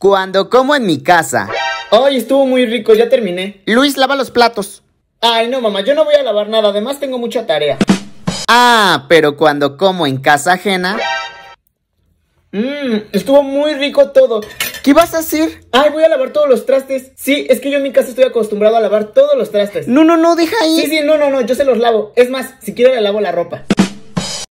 Cuando como en mi casa. Ay, estuvo muy rico, ya terminé. Luis, lava los platos. Ay, no, mamá, yo no voy a lavar nada, además tengo mucha tarea. Ah, pero cuando como en casa ajena. Estuvo muy rico todo. ¿Qué vas a hacer? Ay, voy a lavar todos los trastes. Sí, es que yo en mi casa estoy acostumbrado a lavar todos los trastes. No, deja ahí. Sí, no, yo se los lavo. Es más, si quiero le lavo la ropa.